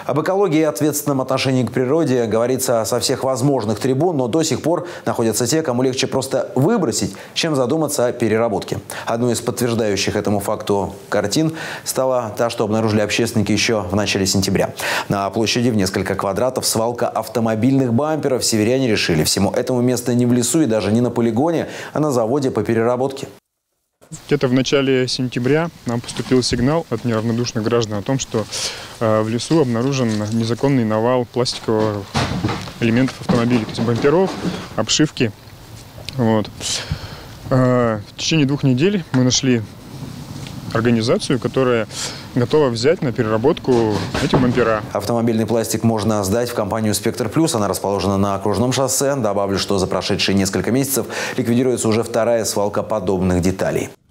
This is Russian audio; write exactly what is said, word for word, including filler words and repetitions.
Об экологии и ответственном отношении к природе говорится со всех возможных трибун, но до сих пор находятся те, кому легче просто выбросить, чем задуматься о переработке. Одной из подтверждающих этому факту картин стала та, что обнаружили общественники еще в начале сентября. На площади в несколько квадратов свалка автомобильных бамперов. Северяне решили, всему этому место не в лесу и даже не на полигоне, а на заводе по переработке. Где-то в начале сентября нам поступил сигнал от неравнодушных граждан о том, что э, в лесу обнаружен незаконный навал пластиковых элементов автомобилей, то есть бамперов, обшивки. Вот. Э, в течение двух недель мы нашли организацию, которая готова взять на переработку эти бампера. Автомобильный пластик можно сдать в компанию «Спектр Плюс». Она расположена на окружном шоссе. Добавлю, что за прошедшие несколько месяцев ликвидируется уже вторая свалка подобных деталей.